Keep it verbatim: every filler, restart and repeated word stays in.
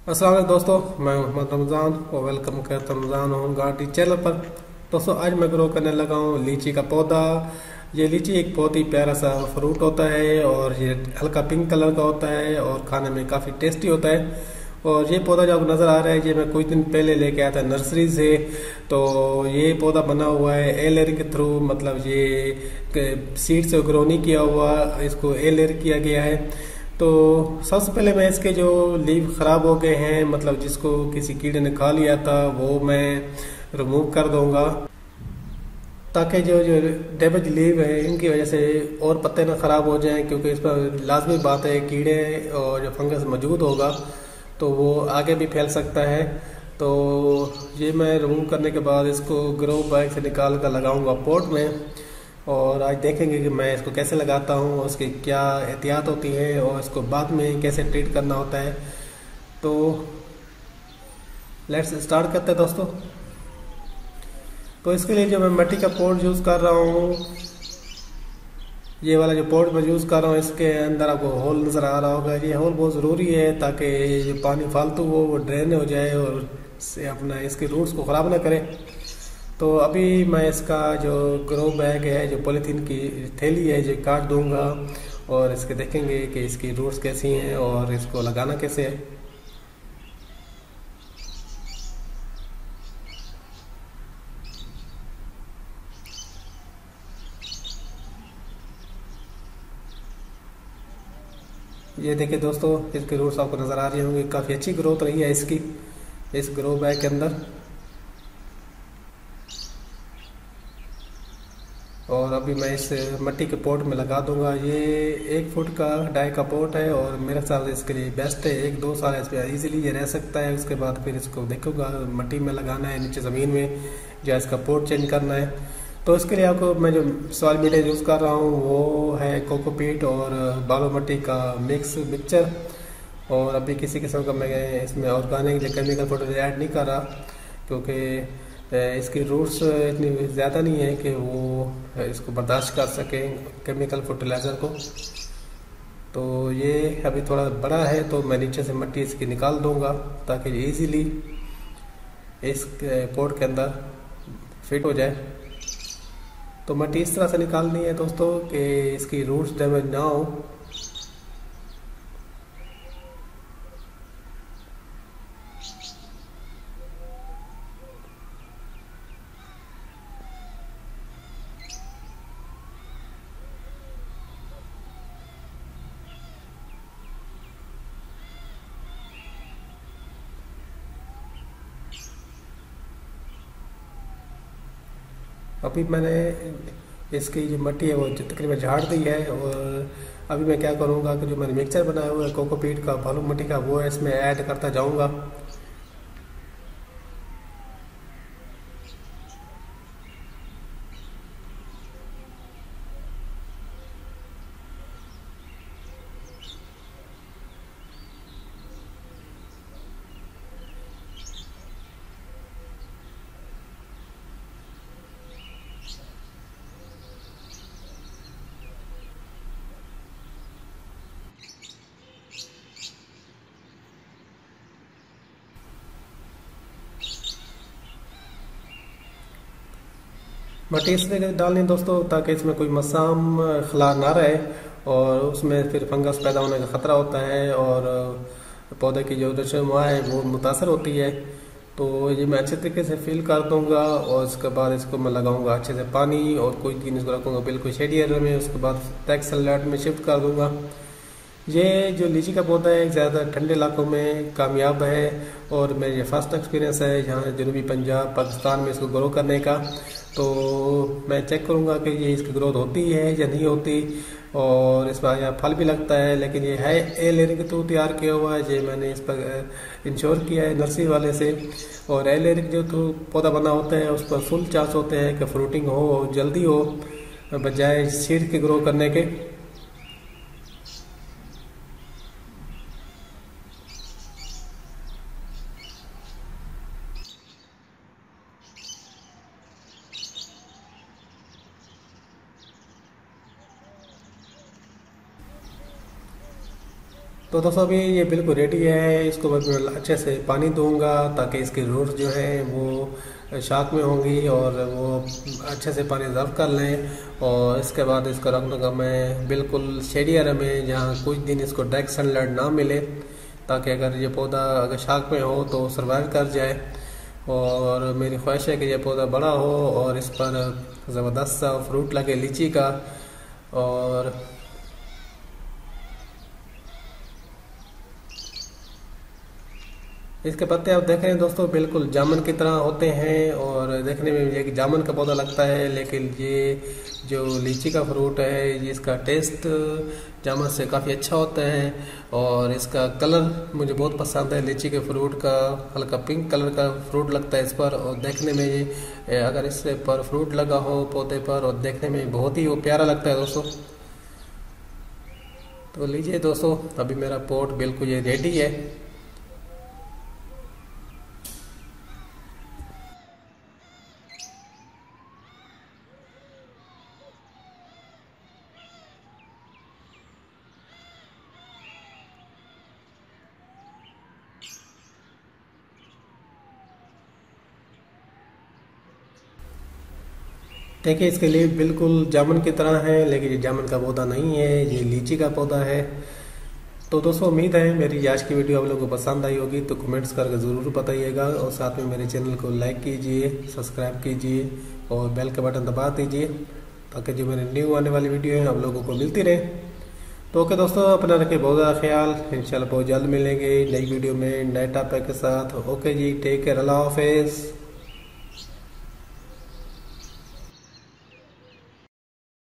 अस्सलाम वालेकुम दोस्तों, मैं मोहम्मद रमज़ान और वेलकम करता हूँ रमज़ान होम गार्डन चैनल पर। दोस्तों, आज मैं ग्रो करने लगा हूँ लीची का पौधा। ये लीची एक बहुत ही प्यारा सा फ्रूट होता है और ये हल्का पिंक कलर का होता है और खाने में काफ़ी टेस्टी होता है। और ये पौधा जो आपको नज़र आ रहा है, ये मैं कुछ दिन पहले लेके आया था नर्सरी से। तो ये पौधा बना हुआ है ए लेयर के थ्रू, मतलब ये सीड से ग्रो नहीं किया हुआ, इसको ए लेयर किया गया है। तो सबसे पहले मैं इसके जो लीव खराब हो गए हैं, मतलब जिसको किसी कीड़े ने खा लिया था, वो मैं रिमूव कर दूंगा, ताकि जो जो डैमेज लीव है इनकी वजह से और पत्ते ना खराब हो जाएं, क्योंकि इस पर लाजमी बात है कीड़े और जो फंगस मौजूद होगा तो वो आगे भी फैल सकता है। तो ये मैं रिमूव करने के बाद इसको ग्रो बैग से निकाल कर लगाऊंगा पॉट में। और आज देखेंगे कि मैं इसको कैसे लगाता हूँ, उसकी क्या एहतियात होती है और इसको बाद में कैसे ट्रीट करना होता है। तो लेट्स स्टार्ट करते हैं दोस्तों। तो इसके लिए जो मैं मिट्टी का पॉट यूज़ कर रहा हूँ, ये वाला जो पॉट मैं यूज़ कर रहा हूँ, इसके अंदर आपको होल नज़र आ रहा होगा। ये होल बहुत ज़रूरी है ताकि जो पानी फालतू हो वो ड्रेन हो जाए और से अपना इसके रूट्स को ख़राब ना करे। तो अभी मैं इसका जो ग्रो बैग है, जो पॉलीथीन की थैली है, जो काट दूंगा और इसके देखेंगे कि इसकी रूट्स कैसी हैं और इसको लगाना कैसे है। ये देखिए दोस्तों, इसके रूट्स आपको नज़र आ रही होंगी, काफ़ी अच्छी ग्रोथ रही है इसकी इस ग्रो बैग के अंदर। और अभी मैं इस मिट्टी के पॉट में लगा दूंगा। ये एक फुट का डाई का पॉट है और मेरे हिसाब से इसके लिए बेस्ट है। एक दो साल इस पर ईजिली ये रह सकता है। उसके बाद फिर इसको देखूंगा मिट्टी में लगाना है, नीचे ज़मीन में, या इसका पॉट चेंज करना है। तो इसके लिए आपको मैं जो सॉइल मीडिया यूज़ कर रहा हूँ वो है कोकोपीट और बालू मिट्टी का मिक्स मिक्सचर। और अभी किसी किस्म का मैं इसमें ऑर्गेनिक या केमिकल फर्टिलाइजर ऐड नहीं कर रहा, क्योंकि इसकी रूट्स इतनी ज़्यादा नहीं है कि वो इसको बर्दाश्त कर सकें केमिकल फर्टिलाइज़र को। तो ये अभी थोड़ा बड़ा है तो मैं नीचे से मिट्टी इसकी निकाल दूंगा ताकि इजीली इस पॉट के अंदर फिट हो जाए। तो मिट्टी इस तरह से निकालनी है दोस्तों कि इसकी रूट्स डैमेज ना हो। अभी मैंने इसकी जो मिट्टी है वो तकरीबन झाड़ दी है। और अभी मैं क्या करूँगा कि जो मैंने मिक्सचर बनाया हुआ है कोकोपीट का, बालू मिट्टी का, वो इसमें ऐड करता जाऊँगा। मिट्टी इसलिए डालनी है दोस्तों ताकि इसमें कोई मसाम खला ना रहे और उसमें फिर फंगस पैदा होने का ख़तरा होता है और पौधे की जो नशोनुमा है वो मुतासर होती है। तो ये मैं अच्छे तरीके से फिल कर दूंगा और उसके बाद इसको मैं लगाऊंगा अच्छे से पानी और कुछ दिन इसको रखूँगा बिल्कुल शेडी एरिया में। उसके बाद टेक्सल लाइट में शिफ्ट कर दूंगा। ये जो लीची का पौधा है ज़्यादा ठंडे इलाकों में कामयाब है और मेरा ये फर्स्ट एक्सपीरियंस है यहाँ जनूबी पंजाब पाकिस्तान में इसको ग्रो करने का। तो मैं चेक करूँगा कि ये इसकी ग्रोथ होती है या नहीं होती। और इस पर यहाँ फल भी लगता है, लेकिन ये है ए लेयर के थ्रू तैयार किया हुआ है। ये मैंने इस पर इंश्योर किया है नर्सरी वाले से। और ए लेयर जो थ्रू पौधा बना होता है उस पर फुल चांस होते हैं कि फ्रूटिंग हो, जल्दी हो, बजाय सीड के ग्रो करने के। तो दोस्तों अभी ये बिल्कुल रेडी है। इसको मैं अच्छे से पानी दूंगा ताकि इसकी रूट जो है वो शाख में होंगी और वो अच्छे से पानी सर्व कर लें। और इसके बाद इसको रख दूँगा मैं बिल्कुल शेडी एरिया में, जहाँ कुछ दिन इसको डायरेक्ट सनलाइट ना मिले, ताकि अगर ये पौधा अगर शाख में हो तो सर्वाइव कर जाए। और मेरी ख्वाहिश है कि यह पौधा बड़ा हो और इस पर ज़बरदस्त सा फ्रूट लगे लीची का। और इसके पत्ते आप देख रहे हैं दोस्तों बिल्कुल जामुन की तरह होते हैं और देखने में ये जामुन का पौधा लगता है, लेकिन ये जो लीची का फ्रूट है ये इसका टेस्ट जामुन से काफ़ी अच्छा होता है। और इसका कलर मुझे बहुत पसंद है, लीची के फ्रूट का हल्का पिंक कलर का फ्रूट लगता है इस पर। और देखने में ये अगर इस पर फ्रूट लगा हो पौधे पर, और देखने में बहुत ही वो प्यारा लगता है दोस्तों। तो लीजिए दोस्तों, अभी मेरा पॉट बिल्कुल ये रेडी है। देखिए इसके लिए बिल्कुल जामुन की तरह है, लेकिन ये जामुन का पौधा नहीं है, ये लीची का पौधा है। तो दोस्तों उम्मीद है मेरी आज की वीडियो आप लोगों को पसंद आई होगी, तो कमेंट्स करके ज़रूर बताइएगा। और साथ में मेरे चैनल को लाइक कीजिए, सब्सक्राइब कीजिए और बेल का बटन दबा दीजिए, ताकि जो मेरे न्यू आने वाली वीडियो है आप लोगों को मिलती रहे। तो ओके दोस्तों, अपना रखिए बहुत ज़्यादा ख्याल। इंशाल्लाह बहुत जल्द मिलेंगे नई वीडियो में नए टॉपिक के साथ। ओके जी, टेक केयर, अल्लाह हाफिज़।